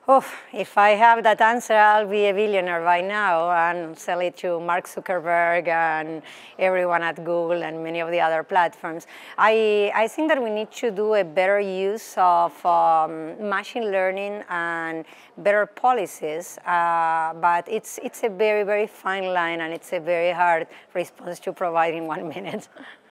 Oh, if I have that answer, I'll be a billionaire by now and sell it to Mark Zuckerberg and everyone at Google and many of the other platforms. I think that we need to do a better use of machine learning and better policies, but it's a very, very fine line, and it's a very hard response to provide in 1 minute.